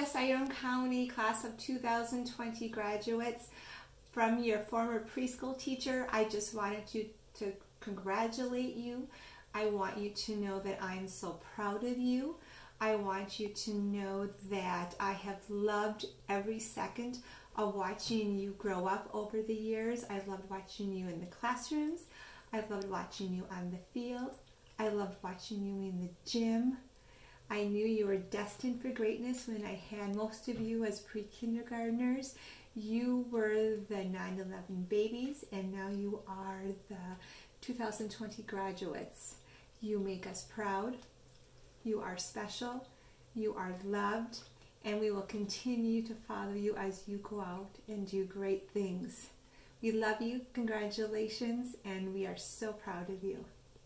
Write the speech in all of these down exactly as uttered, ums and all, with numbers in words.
West Iron County class of two thousand twenty graduates. From your former preschool teacher, I just wanted you to congratulate you. I want you to know that I'm so proud of you. I want you to know that I have loved every second of watching you grow up over the years. I loved watching you in the classrooms. I loved watching you on the field. I loved watching you in the gym. I knew you were destined for greatness when I had most of you as pre-kindergartners. You were the nine eleven babies, and now you are the two thousand twenty graduates. You make us proud. You are special. You are loved. And we will continue to follow you as you go out and do great things. We love you. Congratulations. And we are so proud of you.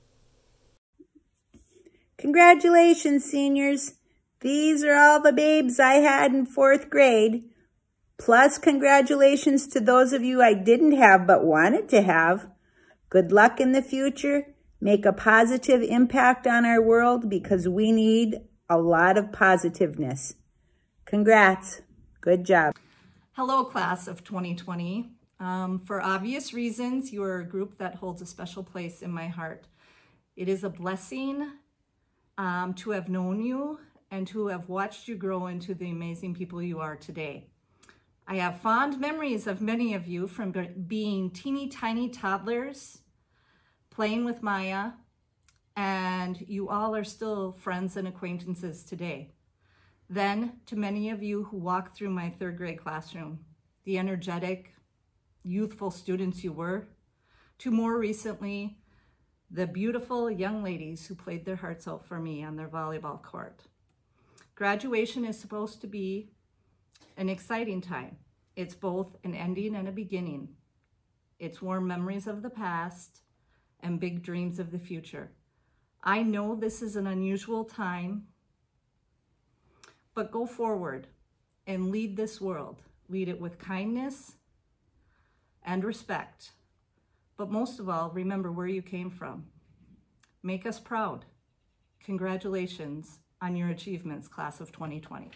Congratulations, seniors. These are all the babes I had in fourth grade. Plus, congratulations to those of you I didn't have but wanted to have. Good luck in the future. Make a positive impact on our world because we need a lot of positiveness. Congrats. Good job. Hello, class of twenty twenty. Um, for obvious reasons, you are a group that holds a special place in my heart. It is a blessing um, to have known you and to have watched you grow into the amazing people you are today. I have fond memories of many of you from being teeny tiny toddlers, playing with Maya, and you all are still friends and acquaintances today. Then to many of you who walked through my third grade classroom, the energetic, youthful students you were, to more recently, the beautiful young ladies who played their hearts out for me on their volleyball court. Graduation is supposed to be an exciting time. It's both an ending and a beginning. It's warm memories of the past and big dreams of the future. I know this is an unusual time, but go forward and lead this world. Lead it with kindness and respect. But most of all, remember where you came from. Make us proud. Congratulations on your achievements, class of twenty twenty.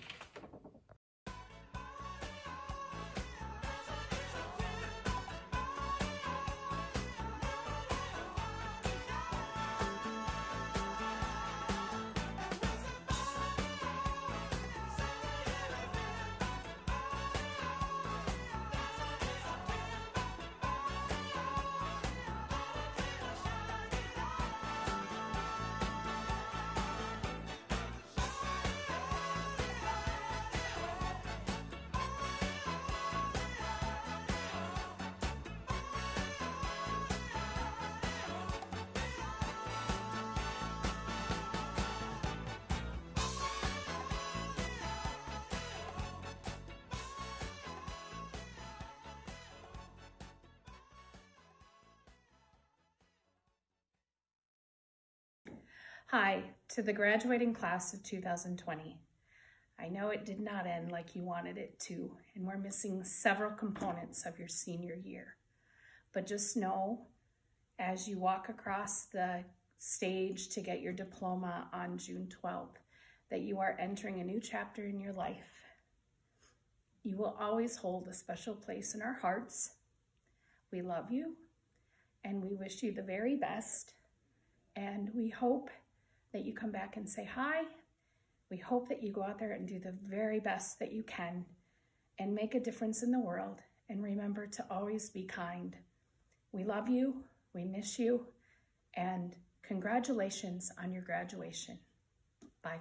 Hi, to the graduating class of two thousand twenty. I know it did not end like you wanted it to, and we're missing several components of your senior year. But just know, as you walk across the stage to get your diploma on June twelfth, that you are entering a new chapter in your life. You will always hold a special place in our hearts. We love you, and we wish you the very best, and we hope that you come back and say hi. We hope that you go out there and do the very best that you can and make a difference in the world. And remember to always be kind. We love you, we miss you, and congratulations on your graduation. Bye.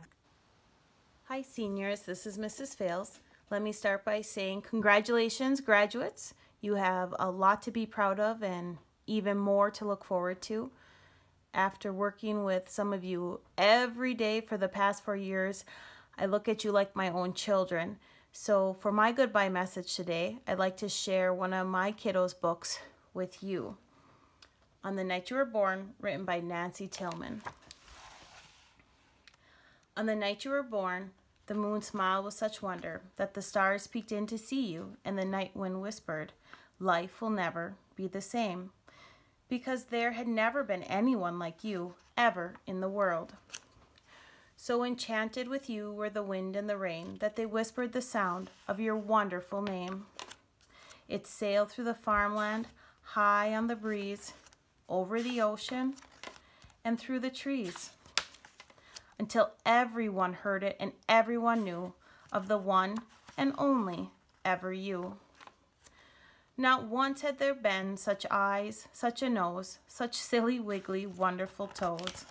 Hi seniors, this is Missus Fales. Let me start by saying congratulations, graduates. You have a lot to be proud of and even more to look forward to. After working with some of you every day for the past four years, I look at you like my own children. So for my goodbye message today, I'd like to share one of my kiddos' books with you. On the Night You Were Born, written by Nancy Tillman. On the night you were born, the moon smiled with such wonder that the stars peeked in to see you, and the night wind whispered, "Life will never be the same," because there had never been anyone like you ever in the world. So enchanted with you were the wind and the rain that they whispered the sound of your wonderful name. It sailed through the farmland, high on the breeze, over the ocean, and through the trees, until everyone heard it and everyone knew of the one and only ever you. Not once had there been such eyes, such a nose, such silly, wiggly, wonderful toes.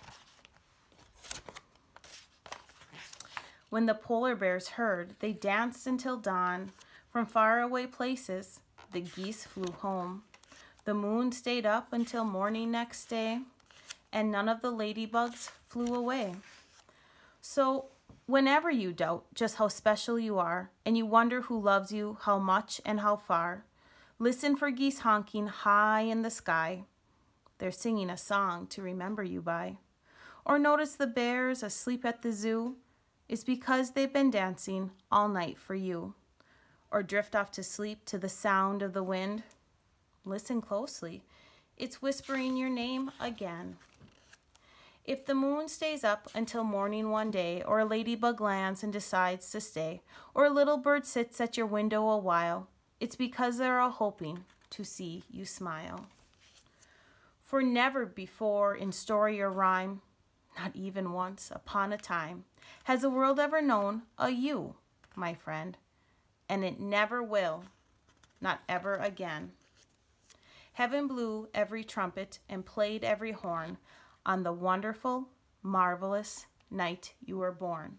When the polar bears heard, they danced until dawn. From faraway places, the geese flew home. The moon stayed up until morning next day, and none of the ladybugs flew away. So whenever you doubt just how special you are, and you wonder who loves you, how much and how far, listen for geese honking high in the sky. They're singing a song to remember you by. Or notice the bears asleep at the zoo. It's because they've been dancing all night for you. Or drift off to sleep to the sound of the wind. Listen closely. It's whispering your name again. If the moon stays up until morning one day, or a ladybug lands and decides to stay, or a little bird sits at your window a while, it's because they're all hoping to see you smile. For never before in story or rhyme, not even once upon a time, has the world ever known a you, my friend, and it never will, not ever again. Heaven blew every trumpet and played every horn on the wonderful, marvelous night you were born.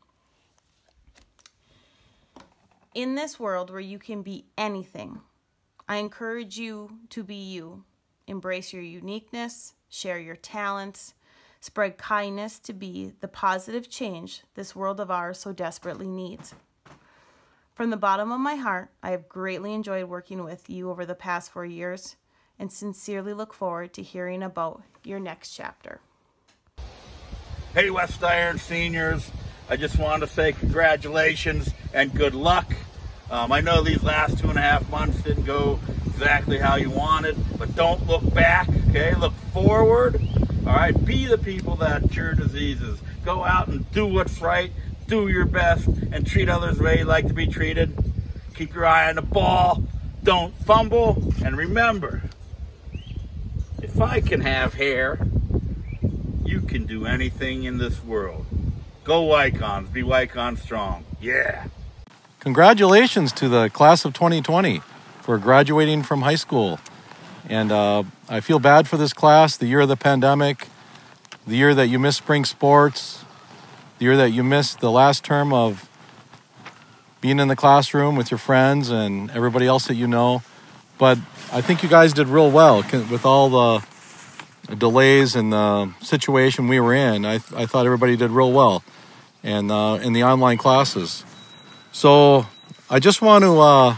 In this world where you can be anything, I encourage you to be you. Embrace your uniqueness, share your talents, spread kindness to be the positive change this world of ours so desperately needs. From the bottom of my heart, I have greatly enjoyed working with you over the past four years and sincerely look forward to hearing about your next chapter. Hey West Iron seniors, I just wanted to say congratulations and good luck. Um, I know these last two and a half months didn't go exactly how you wanted, but don't look back, okay? Look forward. All right, be the people that cure diseases. Go out and do what's right, do your best, and treat others the way you like to be treated. Keep your eye on the ball, don't fumble, and remember, if I can have hair, you can do anything in this world. Go Wykons, be Wykon strong, yeah. Congratulations to the class of twenty twenty for graduating from high school. And uh, I feel bad for this class, the year of the pandemic, the year that you missed spring sports, the year that you missed the last term of being in the classroom with your friends and everybody else that you know. But I think you guys did real well with all the delays and the situation we were in. I, I thought everybody did real well and uh, in the online classes. So I just want to uh,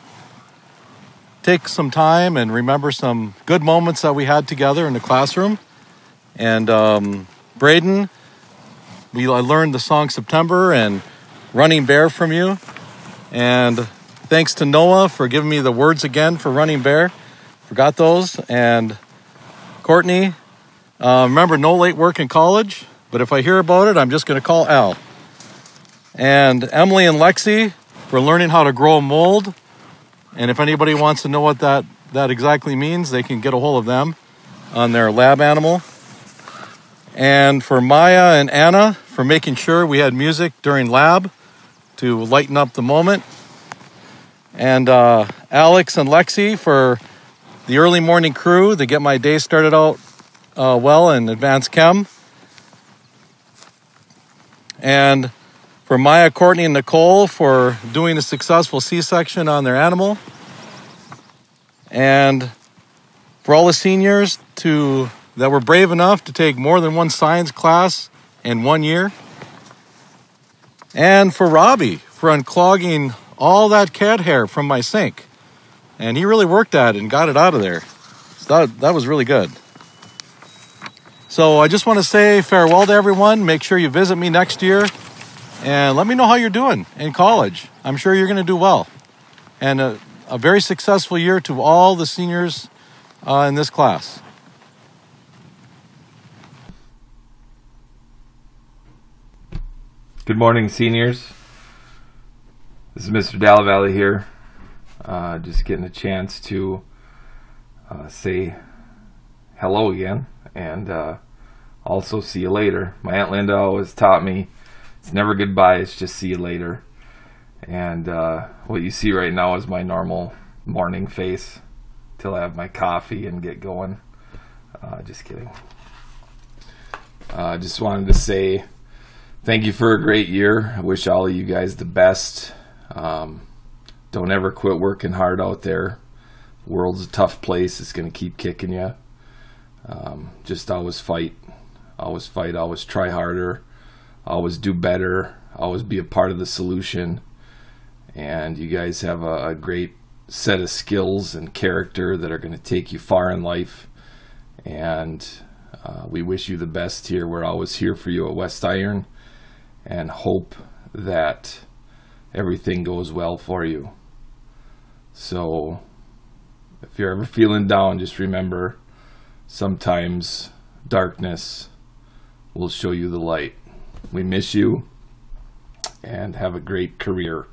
take some time and remember some good moments that we had together in the classroom. And um, Braden, we I learned the song September and Running Bear from you. And thanks to Noah for giving me the words again for Running Bear. Forgot those. And Courtney, uh, remember no late work in college, but if I hear about it, I'm just going to call Al. And Emily and Lexi for learning how to grow a mold. And if anybody wants to know what that, that exactly means, they can get a hold of them on their lab animal. And for Maya and Anna for making sure we had music during lab to lighten up the moment. And uh, Alex and Lexi for the early morning crew to get my day started out uh, well in advanced chem. And for Maya, Courtney, and Nicole for doing a successful C-section on their animal. And for all the seniors to that were brave enough to take more than one science class in one year. And for Robbie for unclogging all that cat hair from my sink. And he really worked at it and got it out of there. So that, that was really good. So I just want to say farewell to everyone. Make sure you visit me next year. And let me know how you're doing in college. I'm sure you're going to do well. And a, a very successful year to all the seniors uh, in this class. Good morning, seniors. This is Mister Dallavalley here. Uh, just getting a chance to uh, say hello again, and uh, also see you later. My Aunt Linda always taught me it's never goodbye, it's just see you later. And uh, what you see right now is my normal morning face till I have my coffee and get going. Uh, just kidding. I uh, just wanted to say thank you for a great year. I wish all of you guys the best. Um, don't ever quit working hard out there. The world's a tough place. It's going to keep kicking you. Um, just always fight. Always fight. Always try harder. Always do better. Always be a part of the solution. And you guys have a, a great set of skills and character that are going to take you far in life. And uh, we wish you the best here. We're always here for you at West Iron, and hope that everything goes well for you. So if you're ever feeling down, just remember, sometimes darkness will show you the light. We miss you, and have a great career.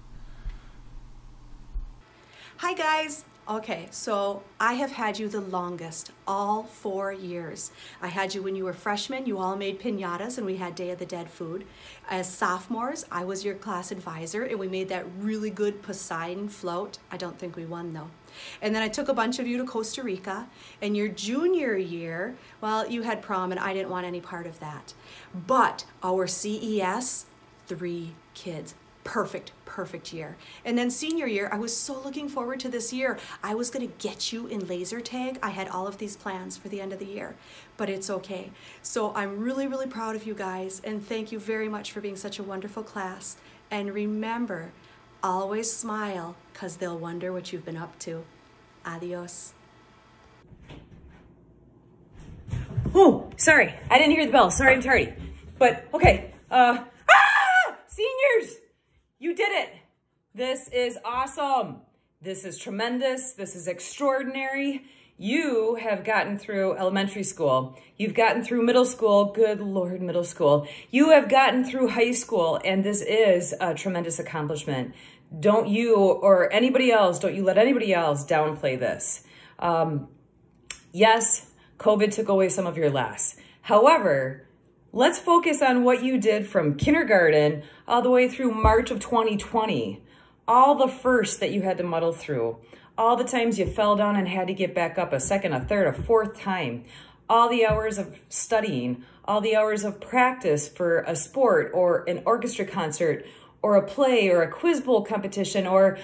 Hi guys. Okay, so I have had you the longest, all four years. I had you when you were freshmen. You all made piñatas and we had Day of the Dead food. As sophomores, I was your class advisor and we made that really good Poseidon float. I don't think we won though. And then I took a bunch of you to Costa Rica. And your junior year, well, you had prom and I didn't want any part of that. But our C E S, three kids. Perfect, perfect year. And then senior year, I was so looking forward to this year. I was gonna get you in laser tag. I had all of these plans for the end of the year, but it's okay. So I'm really, really proud of you guys, and thank you very much for being such a wonderful class. And remember, always smile, because they'll wonder what you've been up to. Adios. Oh, sorry, I didn't hear the bell. Sorry I'm tardy. But, okay, uh, ah! Seniors! You did it. This is awesome. This is tremendous. This is extraordinary. You have gotten through elementary school. You've gotten through middle school. Good Lord, middle school. You have gotten through high school, and this is a tremendous accomplishment. Don't you or anybody else, don't you let anybody else downplay this. Um, yes, COVID took away some of your laughs. However, let's focus on what you did from kindergarten all the way through March of twenty twenty. All the firsts that you had to muddle through. All the times you fell down and had to get back up a second, a third, a fourth time. All the hours of studying. All the hours of practice for a sport or an orchestra concert or a play or a quiz bowl competition or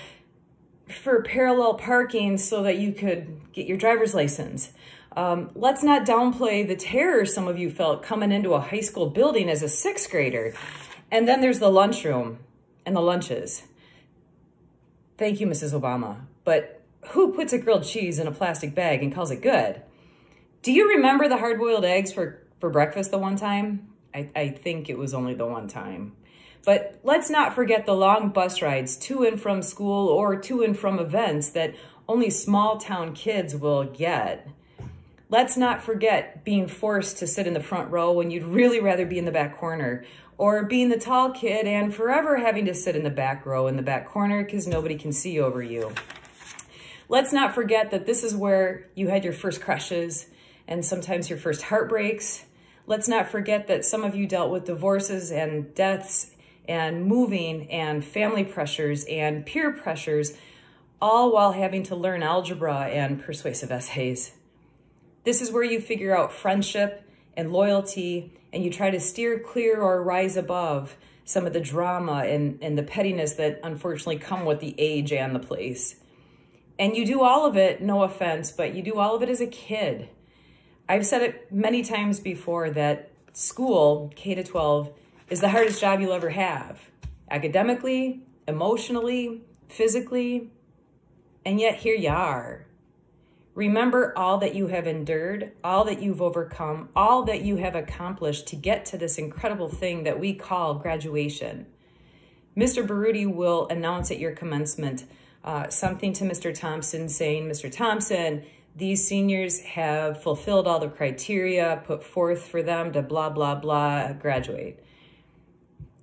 for parallel parking so that you could get your driver's license. Um, let's not downplay the terror some of you felt coming into a high school building as a sixth grader. And then there's the lunchroom and the lunches. Thank you, Missus Obama. But who puts a grilled cheese in a plastic bag and calls it good? Do you remember the hard-boiled eggs for, for breakfast the one time? I, I think it was only the one time. But let's not forget the long bus rides to and from school or to and from events that only small-town kids will get. Let's not forget being forced to sit in the front row when you'd really rather be in the back corner, or being the tall kid and forever having to sit in the back row in the back corner because nobody can see over you. Let's not forget that this is where you had your first crushes and sometimes your first heartbreaks. Let's not forget that some of you dealt with divorces and deaths and moving and family pressures and peer pressures, all while having to learn algebra and persuasive essays. This is where you figure out friendship and loyalty, and you try to steer clear or rise above some of the drama and, and the pettiness that unfortunately come with the age and the place. And you do all of it, no offense, but you do all of it as a kid. I've said it many times before that school, K to twelve, is the hardest job you'll ever have. Academically, emotionally, physically, and yet here you are. Remember all that you have endured, all that you've overcome, all that you have accomplished to get to this incredible thing that we call graduation. Mister Baruti will announce at your commencement uh, something to Mister Thompson saying, Mister Thompson, these seniors have fulfilled all the criteria put forth for them to blah, blah, blah, graduate.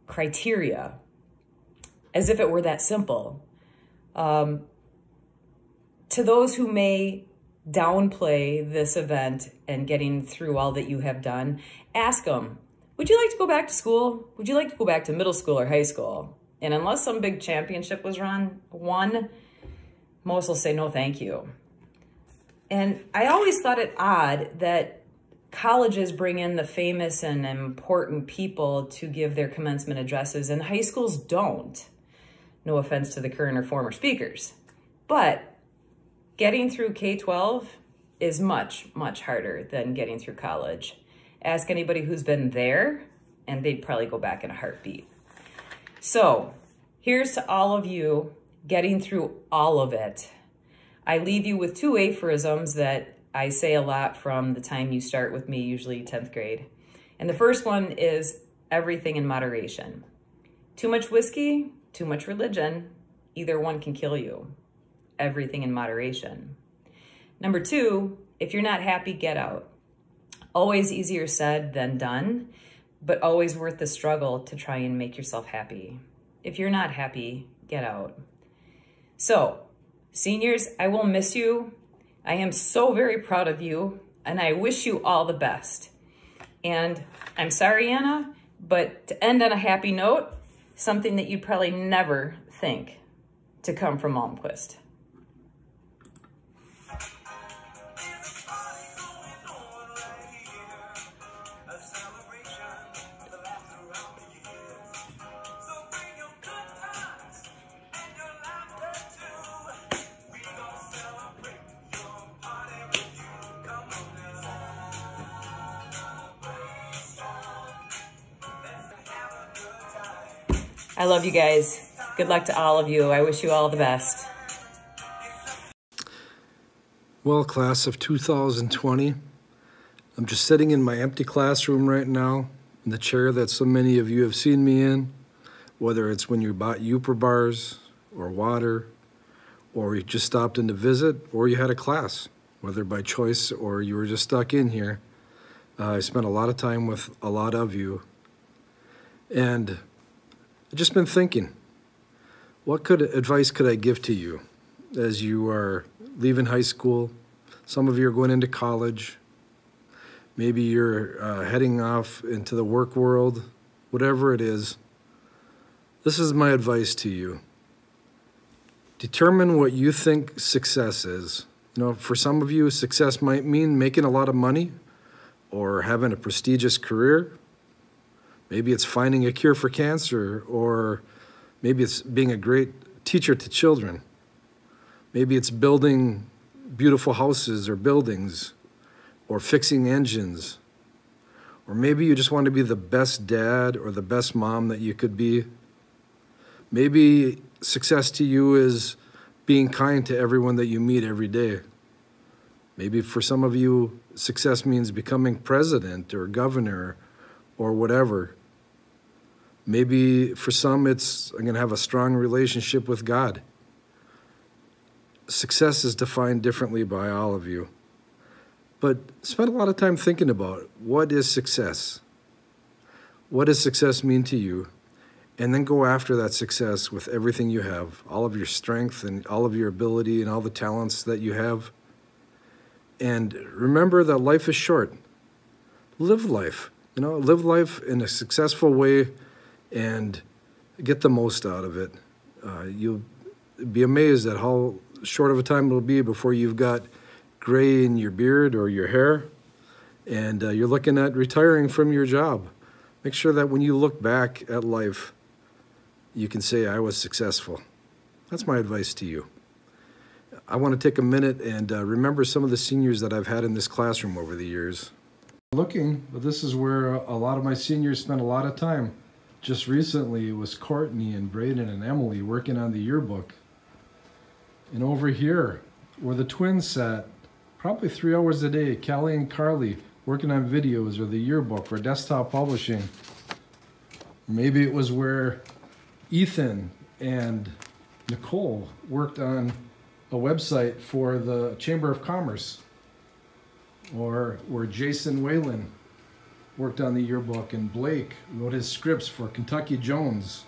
criteria, as if it were that simple. Um, to those who may downplay this event and getting through all that you have done, ask them, would you like to go back to school? Would you like to go back to middle school or high school? And unless some big championship was run, won, most will say no thank you. And I always thought it odd that colleges bring in the famous and important people to give their commencement addresses and high schools don't. No offense to the current or former speakers. But getting through K twelve is much, much harder than getting through college. Ask anybody who's been there, and they'd probably go back in a heartbeat. So here's to all of you getting through all of it. I leave you with two aphorisms that I say a lot from the time you start with me, usually tenth grade. And the first one is everything in moderation. Too much whiskey, too much religion, either one can kill you. Everything in moderation. Number two, if you're not happy, get out. Always easier said than done, but always worth the struggle to try and make yourself happy. If you're not happy, get out. So, seniors, I will miss you. I am so very proud of you, and I wish you all the best. And I'm sorry, Anna, but to end on a happy note, something that you'd probably never think to come from Malmquist. I love you guys. Good luck to all of you. I wish you all the best. Well, class of two thousand twenty, I'm just sitting in my empty classroom right now in the chair that so many of you have seen me in, whether it's when you bought Uper bars or water, or you just stopped in to visit, or you had a class, whether by choice or you were just stuck in here. Uh, I spent a lot of time with a lot of you. And I've just been thinking, what could advice could I give to you as you are leaving high school? Some of you are going into college. Maybe you're uh, heading off into the work world, whatever it is. This is my advice to you. Determine what you think success is. You know, for some of you, success might mean making a lot of money or having a prestigious career. Maybe it's finding a cure for cancer, or maybe it's being a great teacher to children. Maybe it's building beautiful houses or buildings, or fixing engines. Or maybe you just want to be the best dad or the best mom that you could be. Maybe success to you is being kind to everyone that you meet every day. Maybe for some of you, success means becoming president or governor or whatever. Maybe for some, it's I'm going to have a strong relationship with God. Success is defined differently by all of you. But spend a lot of time thinking about what is success? What does success mean to you? And then go after that success with everything you have, all of your strength and all of your ability and all the talents that you have. And remember that life is short. Live life. You know, live life in a successful way and get the most out of it. Uh, you'll be amazed at how short of a time it'll be before you've got gray in your beard or your hair, and uh, you're looking at retiring from your job. Make sure that when you look back at life, you can say, I was successful. That's my advice to you. I want to take a minute and uh, remember some of the seniors that I've had in this classroom over the years. Looking, but this is where a lot of my seniors spent a lot of time. Just recently, it was Courtney and Braden and Emily working on the yearbook. And over here, where the twins sat, probably three hours a day, Callie and Carly working on videos or the yearbook for desktop publishing. Maybe it was where Ethan and Nicole worked on a website for the Chamber of Commerce, or where Jason Whalen worked on the yearbook, and Blake wrote his scripts for Kentucky Jones.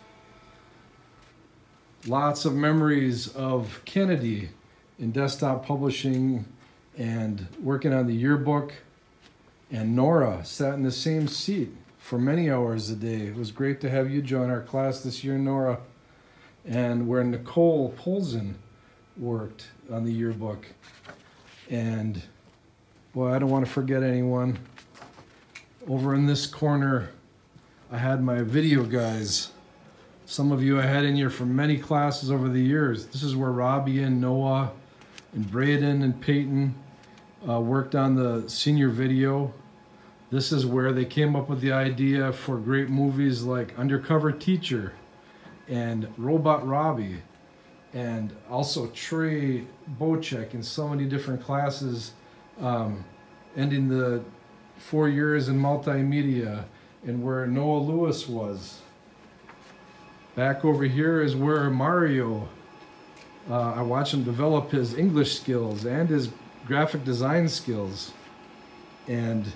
Lots of memories of Kennedy in desktop publishing and working on the yearbook. And Nora sat in the same seat for many hours a day. It was great to have you join our class this year, Nora. And where Nicole Polzin worked on the yearbook. And boy, I don't want to forget anyone. Over in this corner, I had my video guys. Some of you I had in here from many classes over the years. This is where Robbie and Noah and Braden and Peyton uh, worked on the senior video. This is where they came up with the idea for great movies like Undercover Teacher and Robot Robbie, and also Trey Bocek in so many different classes, um, ending the four years in multimedia, and where Noah Lewis was. Back over here is where Mario, uh, I watched him develop his English skills and his graphic design skills. And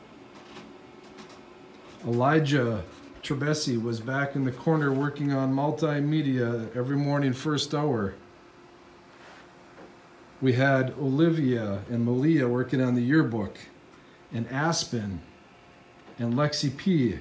Elijah Trebesi was back in the corner working on multimedia every morning, first hour. We had Olivia and Malia working on the yearbook, and Aspen and Lexi P.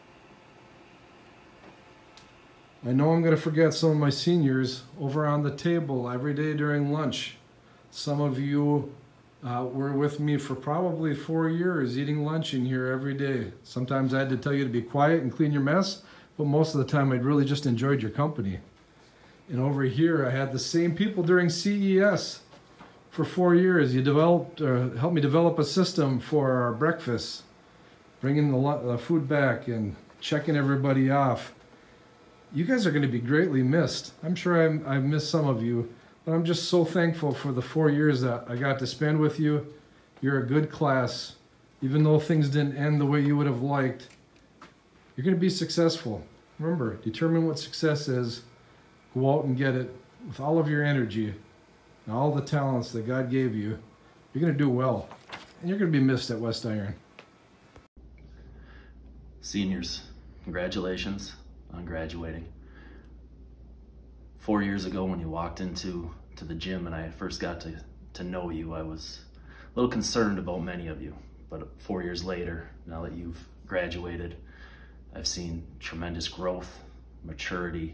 I know I'm going to forget some of my seniors over on the table every day during lunch. Some of you uh, were with me for probably four years eating lunch in here every day. Sometimes I had to tell you to be quiet and clean your mess, but most of the time I'd really just enjoyed your company. And over here I had the same people during C E S for four years. You developed, uh, helped me develop a system for our breakfast, bringing the uh, food back and checking everybody off. You guys are going to be greatly missed. I'm sure I'm, I've missed some of you, but I'm just so thankful for the four years that I got to spend with you. You're a good class. Even though things didn't end the way you would have liked, you're going to be successful. Remember, determine what success is. Go out and get it with all of your energy and all the talents that God gave you. You're going to do well, and you're going to be missed at West Iron. Seniors, congratulations on graduating. Four years ago when you walked into to the gym and I first got to, to know you, I was a little concerned about many of you. But four years later, now that you've graduated, I've seen tremendous growth, maturity,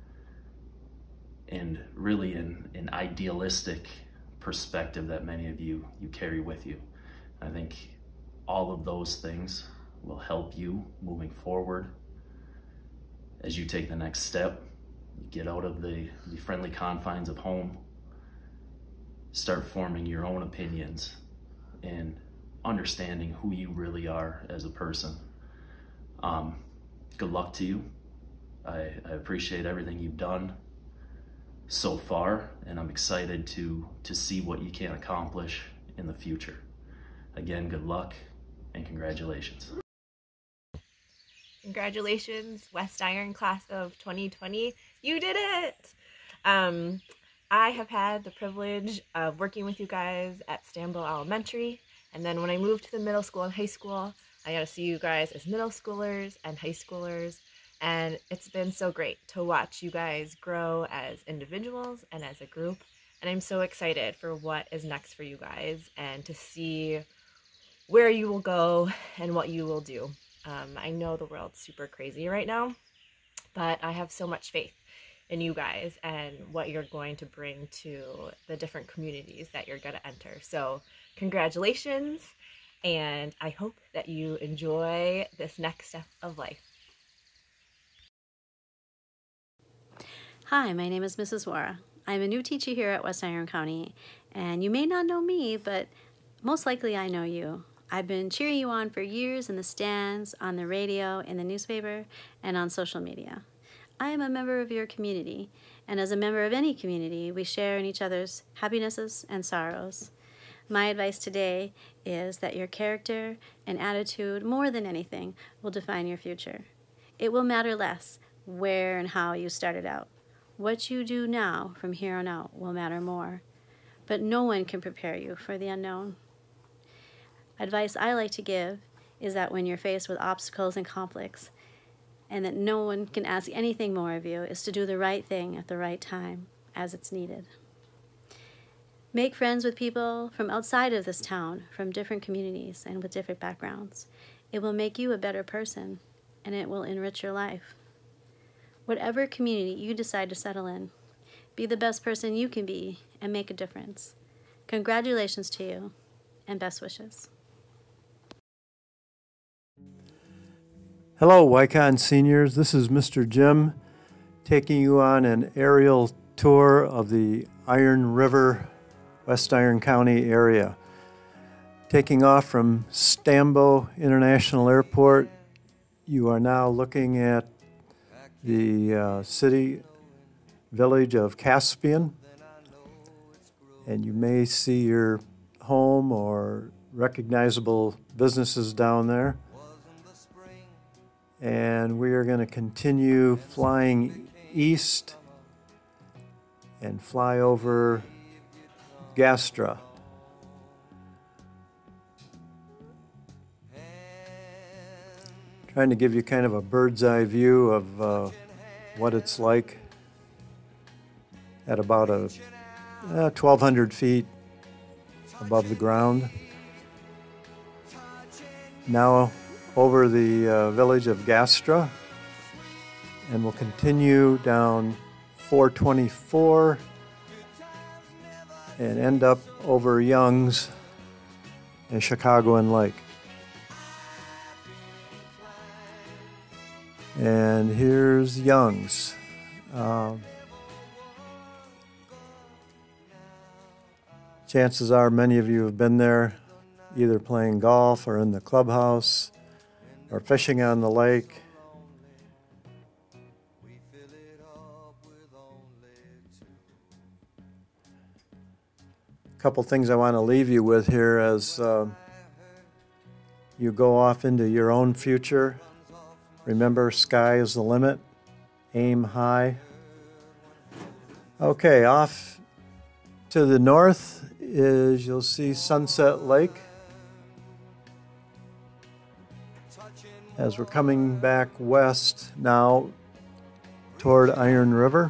and really an, an idealistic perspective that many of you, you carry with you. I think all of those things will help you moving forward as you take the next step, get out of the, the friendly confines of home, start forming your own opinions and understanding who you really are as a person. Um, good luck to you. I, I appreciate everything you've done so far, and I'm excited to, to see what you can accomplish in the future. Again, good luck and congratulations. Congratulations, West Iron class of twenty twenty. You did it! Um, I have had the privilege of working with you guys at Stanville Elementary, and then when I moved to the middle school and high school, I got to see you guys as middle schoolers and high schoolers, and it's been so great to watch you guys grow as individuals and as a group, and I'm so excited for what is next for you guys and to see where you will go and what you will do. Um, I know the world's super crazy right now, but I have so much faith in you guys and what you're going to bring to the different communities that you're going to enter. So congratulations, and I hope that you enjoy this next step of life. Hi, my name is Missus Wara. I'm a new teacher here at West Iron County, and you may not know me, but most likely I know you. I've been cheering you on for years in the stands, on the radio, in the newspaper, and on social media. I am a member of your community, and as a member of any community, we share in each other's happinesses and sorrows. My advice today is that your character and attitude, more than anything, will define your future. It will matter less where and how you started out. What you do now from here on out will matter more, but no one can prepare you for the unknown. Advice I like to give is that when you're faced with obstacles and conflicts, and that no one can ask anything more of you, is to do the right thing at the right time, as it's needed. Make friends with people from outside of this town, from different communities and with different backgrounds. It will make you a better person, and it will enrich your life. Whatever community you decide to settle in, be the best person you can be and make a difference. Congratulations to you, and best wishes. Hello, Wykon seniors. This is Mister Jim taking you on an aerial tour of the Iron River, West Iron County area. Taking off from Stambo International Airport, you are now looking at the uh, city village of Caspian, and you may see your home or recognizable businesses down there. And we are going to continue flying east and fly over Gastra. Trying to give you kind of a bird's eye view of uh, what it's like at about a uh, twelve hundred feet above the ground. Now over the uh, village of Gastra, and we'll continue down four twenty-four and end up over Young's and Chicagoan Lake. And here's Young's. Um, chances are many of you have been there either playing golf or in the clubhouse or fishing on the lake. A couple things I want to leave you with here as uh, you go off into your own future. Remember, sky is the limit. Aim high. Okay, off to the north is, you'll see Sunset Lake. As we're coming back west now toward Iron River.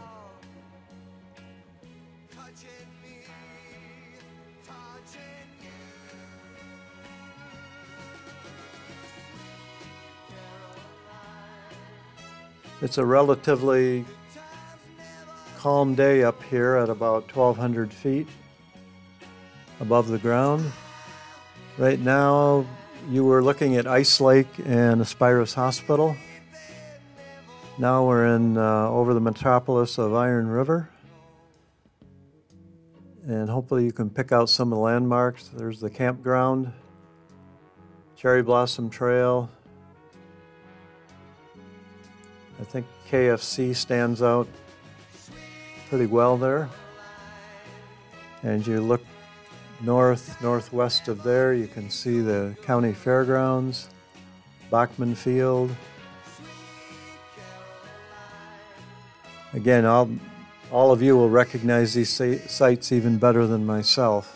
It's a relatively calm day up here at about twelve hundred feet above the ground. Right now, you were looking at Ice Lake and Aspirus Hospital. Now we're in uh, over the metropolis of Iron River. And hopefully you can pick out some of the landmarks. There's the campground, Cherry Blossom Trail. I think K F C stands out pretty well there. And you look north, northwest of there, you can see the county fairgrounds, Bachman Field. Again, all, all of you will recognize these sites even better than myself.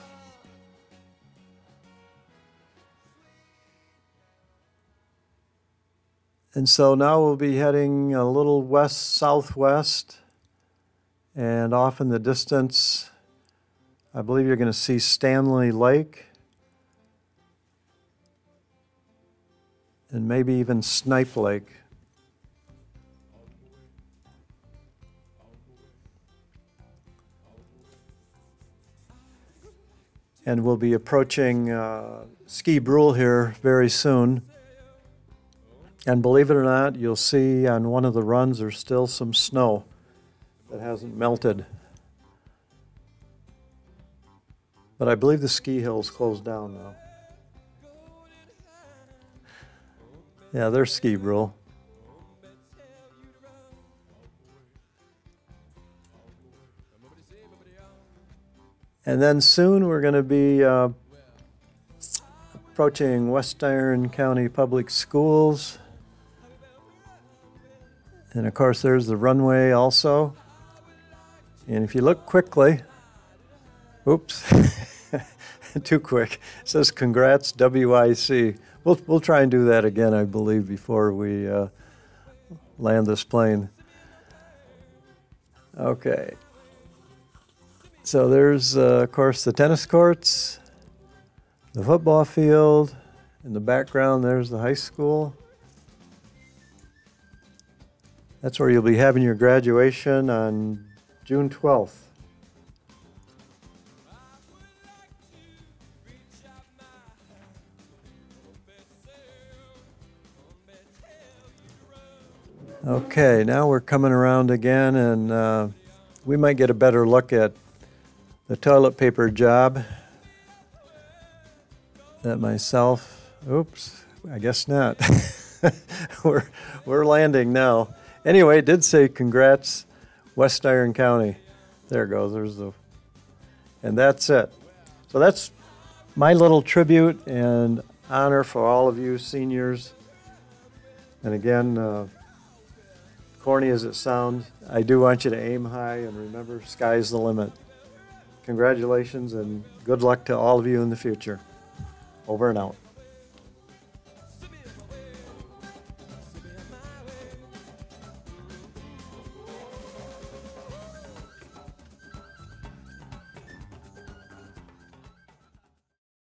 And so now we'll be heading a little west-southwest, and off in the distance, I believe you're going to see Stanley Lake, and maybe even Snipe Lake. And we'll be approaching uh, Ski Brule here very soon. And believe it or not, you'll see on one of the runs there's still some snow that hasn't melted. But I believe the ski hill's closed down now. Yeah, there's Ski Brule. And then soon we're going to be uh, approaching West Iron County Public Schools. And of course there's the runway also. And if you look quickly, oops, too quick. It says congrats W I C. we'll, we'll try and do that again, I believe, before we uh, land this plane. Okay. So there's, uh, of course, the tennis courts, the football field. In the background, there's the high school. That's where you'll be having your graduation on June twelfth. Okay, now we're coming around again, and uh, we might get a better look at the toilet paper job that myself, oops, I guess not. we're, we're landing now. Anyway, it did say congrats, West Iron County. There it goes, there's the, and that's it. So that's my little tribute and honor for all of you seniors. And again, uh, corny as it sounds, I do want you to aim high and remember, sky's the limit. Congratulations and good luck to all of you in the future. Over and out.